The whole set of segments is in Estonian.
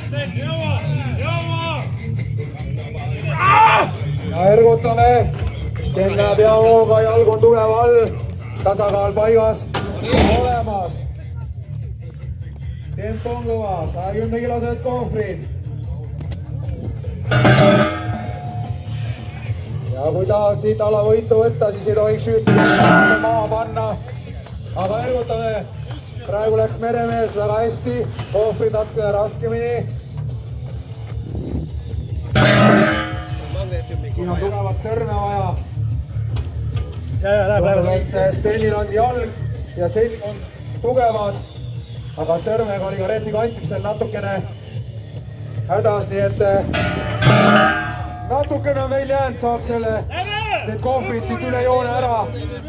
ja ergutame. Sten läheb hea hooga, jalg on tugev all, tasakaal paigas, olemas. Tempo on kõva, 110 kilosed kohvrid. Ja kui tahad siit alavõitu võtta, siis ei tohiks süütada maha panna. Aga ergutame. Praegu läks meremees väga hästi, kohvrid natukene raskemini. Siin on tugevat sõrme vaja. Stenil on jalg ja selg on tugevad, aga sõrmega oli ka rehvi kantimisel natukene hädas, nii et natukene on veel jäänud, saab selle, need kohvrid siit üle joone ära.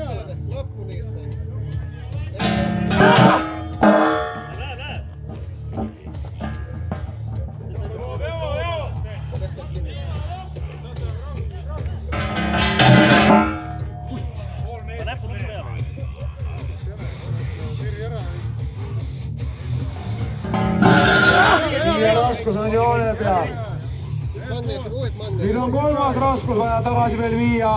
Raskus on joone peal. Nüüd on kolmas raskus vaja tagasi veel viia.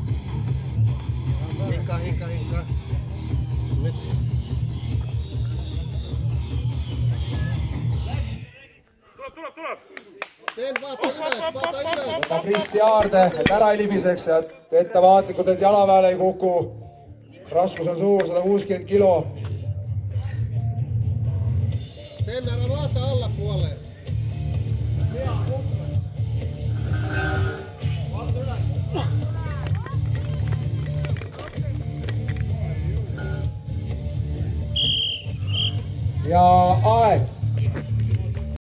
Hinka. Nyt. Tuleb. Sten, vaata üles. Võta Kristi haarde, et ära ei libiseks ja ettevaatlikult, et jala peale ei kuku. Raskus on suur, 160 kilo. Sten, ära vaata allapuolelle. Ja aeg.